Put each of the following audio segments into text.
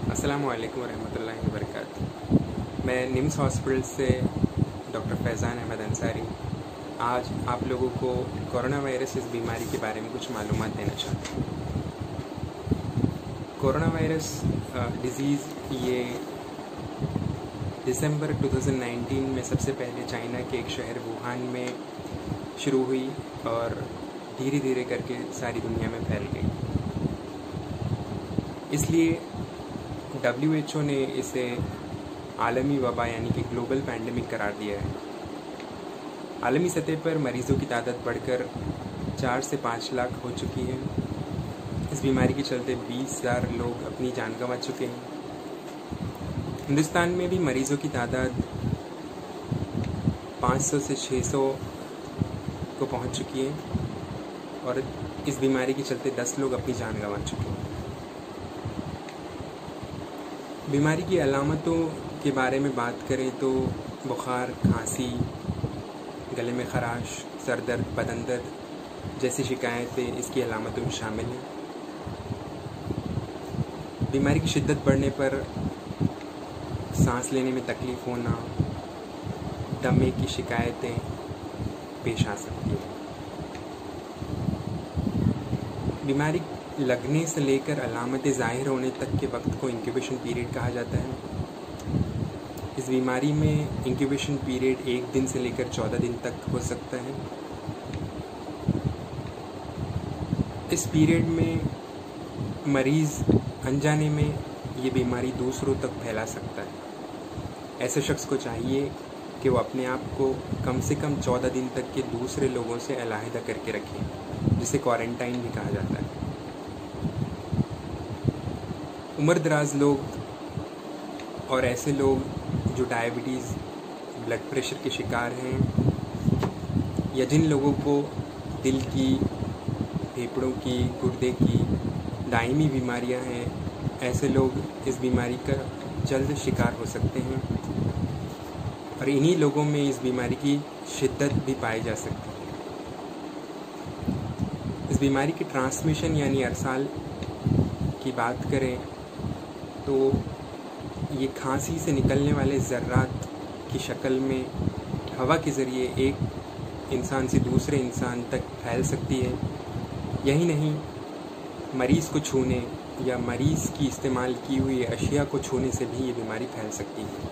अस्सलामुअलैकुम वरहमतुल्लाहि वबरकातुहू। मैं निम्स हॉस्पिटल से डॉक्टर फैज़ान अहमद अंसारी आज आप लोगों को कोरोना वायरस इस बीमारी के बारे में कुछ मालूमात देना चाहता हूँ। कोरोना वायरस डिज़ीज़ ये दिसंबर 2019 में सबसे पहले चाइना के एक शहर वुहान में शुरू हुई और धीरे धीरे करके सारी दुनिया में फैल गई। इसलिए WHO ने इसे आलमी वबा यानी कि ग्लोबल पैंडेमिक करार दिया है। आलमी सतह पर मरीज़ों की तादाद बढ़कर 4 से 5 लाख हो चुकी है। इस बीमारी के चलते 20,000 लोग अपनी जान गंवा चुके हैं। हिंदुस्तान में भी मरीज़ों की तादाद 500 से 600 को पहुंच चुकी है और इस बीमारी के चलते 10 लोग अपनी जान गंवा चुके हैं। बीमारी की अलामतों के बारे में बात करें तो बुखार, खांसी, गले में खराश, सर दर्द, बदन दर्द जैसी शिकायतें इसकी अलामतों में शामिल हैं। बीमारी की शिद्दत बढ़ने पर सांस लेने में तकलीफ होना, दमे की शिकायतें पेश आ सकती हैं। बीमारी लगने से लेकर अलामतें ज़ाहिर होने तक के वक्त को इंक्यूबेशन पीरियड कहा जाता है। इस बीमारी में इंक्यूबेशन पीरियड 1 दिन से लेकर 14 दिन तक हो सकता है। इस पीरियड में मरीज़ अनजाने में ये बीमारी दूसरों तक फैला सकता है। ऐसे शख्स को चाहिए कि वो अपने आप को कम से कम 14 दिन तक के दूसरे लोगों से अलहदा करके रखें, जिसे क्वारंटाइन भी कहा जाता है। उम्रदराज लोग और ऐसे लोग जो डायबिटीज़, ब्लड प्रेशर के शिकार हैं या जिन लोगों को दिल की, फेफड़ों की, गुर्दे की दायमी बीमारियां हैं, ऐसे लोग इस बीमारी का जल्द शिकार हो सकते हैं और इन्हीं लोगों में इस बीमारी की शिद्दत भी पाई जा सकती है। इस बीमारी की ट्रांसमिशन यानी अरसाल की बात करें तो ये खांसी से निकलने वाले ज़र्रात की शक्ल में हवा के ज़रिए एक इंसान से दूसरे इंसान तक फैल सकती है। यही नहीं, मरीज़ को छूने या मरीज़ की इस्तेमाल की हुई अशिया को छूने से भी ये बीमारी फैल सकती है।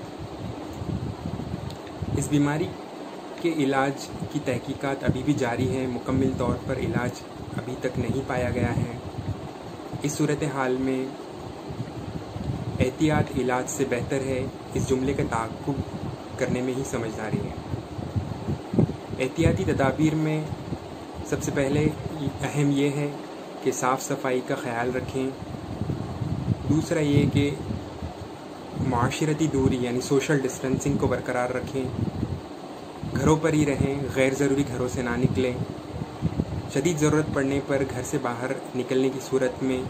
इस बीमारी के इलाज की तहकीकात अभी भी जारी है। मुकम्मल तौर पर इलाज अभी तक नहीं पाया गया है। इस सूरत हाल में एहतियात इलाज से बेहतर है, इस जुमले का ताक़ुब करने में ही समझदारी है। एहतियाती तदाबीर में सबसे पहले अहम ये है कि साफ़ सफाई का ख्याल रखें। दूसरा ये कि माशरती दूरी यानी सोशल डिस्टेंसिंग को बरकरार रखें। घरों पर ही रहें, गैर ज़रूरी घरों से ना निकलें। शदीद ज़रूरत पड़ने पर घर से बाहर निकलने की सूरत में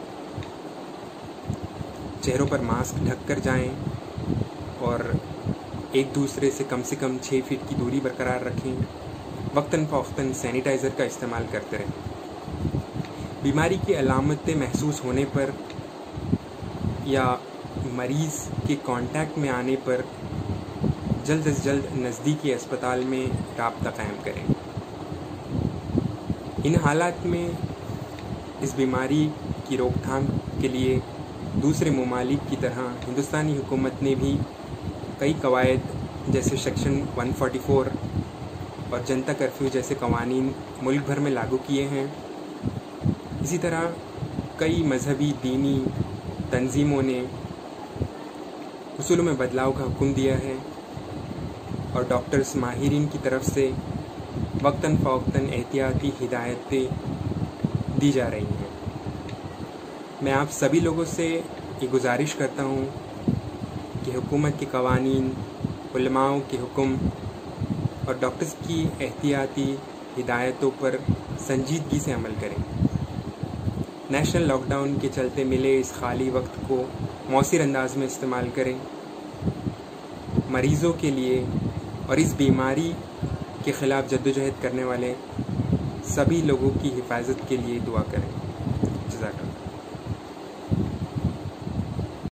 चेहरों पर मास्क ढक कर जाएं और एक दूसरे से कम 6 फीट की दूरी बरकरार रखें। वक्तन फ़ौक़्तन सैनिटाइज़र का इस्तेमाल करते रहें। बीमारी की अलामतें महसूस होने पर या मरीज़ के कांटेक्ट में आने पर जल्द से जल्द नज़दीकी अस्पताल में राब्ता कायम करें। इन हालात में इस बीमारी की रोकथाम के लिए दूसरे ममालिक की तरह हिंदुस्तानी हुकूमत ने भी कई कवायद जैसे सेक्शन 144 और जनता कर्फ्यू जैसे कवानीन मुल्क भर में लागू किए हैं। इसी तरह कई मजहबी दीनी तंजीमों ने उसूलों में बदलाव का हुक्म दिया है और डॉक्टर्स माहिरीन की तरफ से वक्तन फ़ौक़्तन एहतियाती हिदायतें दी जा रही हैं। मैं आप सभी लोगों से ये गुजारिश करता हूँ कि हुकूमत के कवानीन, उलमाओं के हुक्म और डॉक्टर्स की एहतियाती हिदायतों पर संजीदगी से अमल करें। नेशनल लॉकडाउन के चलते मिले इस खाली वक्त को मौसर अंदाज में इस्तेमाल करें। मरीज़ों के लिए और इस बीमारी के ख़िलाफ़ जद्दोजहद करने वाले सभी लोगों की हिफाजत के लिए दुआ करें। जज़ाकल्लाह।